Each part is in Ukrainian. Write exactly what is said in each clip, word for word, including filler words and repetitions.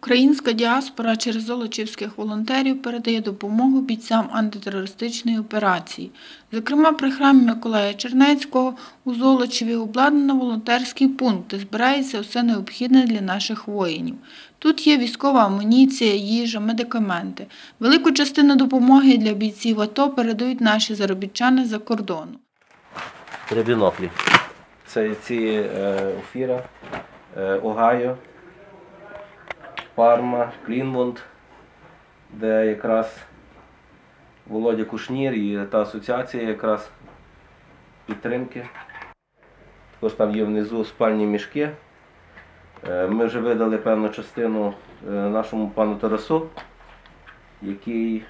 Українська діаспора через золочівських волонтерів передає допомогу бійцям антитерористичної операції. Зокрема, при храмі Миколая Чернецького у Золочеві обладнано волонтерський пункт, де збирається все необхідне для наших воїнів. Тут є військова амуніція, їжа, медикаменти. Велику частину допомоги для бійців АТО передають наші заробітчани за кордону. Три біноклі. Це ці е, Офіра, е, Огайо, Парма, Клінмонт, де якраз Володя Кушнір і та асоціація якраз підтримки. Також там є внизу спальні мішки. Ми вже видали певну частину нашому пану Тарасу, який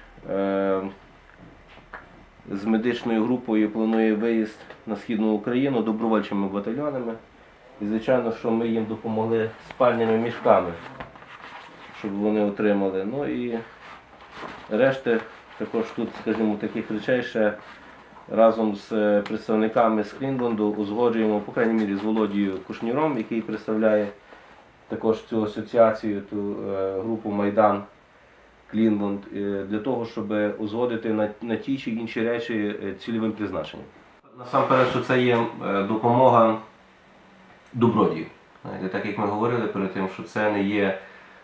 з медичною групою планує виїзд на Східну Україну добровольчими батальйонами. І звичайно, що ми їм допомогли спальними мішками, щоб вони отримали. Ну і решти також тут, скажімо, таких речей ще разом з представниками з Клінланду узгоджуємо, по крайній мірі, з Володією Кушніром, який представляє також цю асоціацію, ту групу Майдан Клінланд, для того, щоб узгодити на, на ті чи інші речі цільовим призначенням. Насамперед, що це є допомога добродію. Так як ми говорили перед тим, що це не є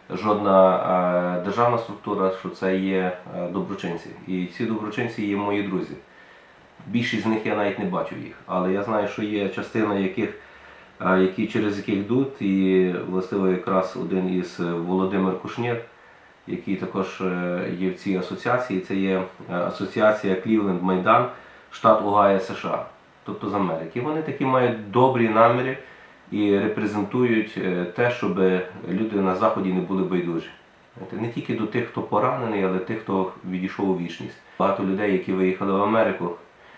жодна державна структура, що це є доброчинці. І ці доброчинці є мої друзі. Більшість з них я навіть не бачу їх, але я знаю, що є частина яких, які, через яких йдуть, і власне якраз один із Володимир Кушнір, який також є в цій асоціації, це є асоціація Клівленд Майдан, штат Огайо, США, тобто з Америки. Вони такі мають добрі наміри і репрезентують те, щоб люди на Заході не були байдужі. Не тільки до тих, хто поранений, але тих, хто відійшов у вічність. Багато людей, які виїхали в Америку,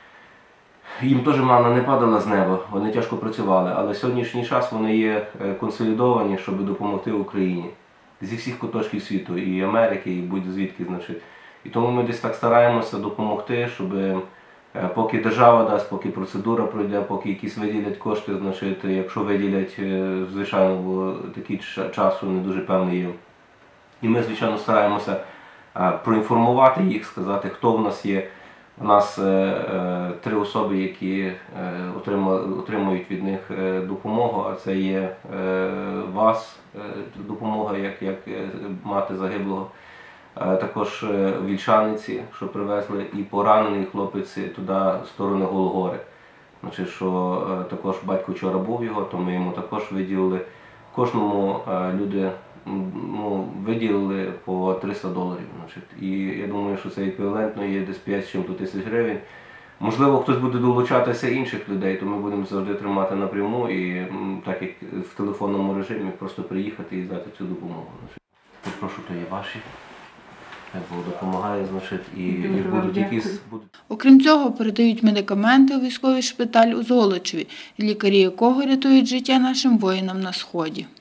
їм теж мана не падала з неба, вони тяжко працювали, але в сьогоднішній час вони є консолідовані, щоб допомогти Україні зі всіх куточків світу, і Америки, і будь-звідки, значить. І тому ми десь так стараємося допомогти, щоб поки держава дасть, поки процедура пройде, поки якісь виділять кошти, значить, якщо виділять, звичайно, бо такий часу не дуже певний є. І ми, звичайно, стараємося проінформувати їх, сказати, хто в нас є. У нас три особи, які отримують від них допомогу, а це є вас, допомога, як, як мати загиблого. Також вільшаниці, що привезли, і поранений хлопець туди, в сторону Голгори. Значить, що також батько вчора був його, то ми йому також виділили. Кожному люди ну, виділили по триста доларів. Значить. І я думаю, що це еквівалентно є десь п'ять з чим-то тисяч гривень. Можливо, хтось буде долучатися інших людей, то ми будемо завжди тримати напряму і так як в телефонному режимі просто приїхати і дати цю допомогу. Значить. Прошу, то є ваші. Допомагає, значить, і, і будуть якісь... Окрім цього, передають медикаменти у військовий шпиталь у Золочеві, лікарі якого рятують життя нашим воїнам на Сході.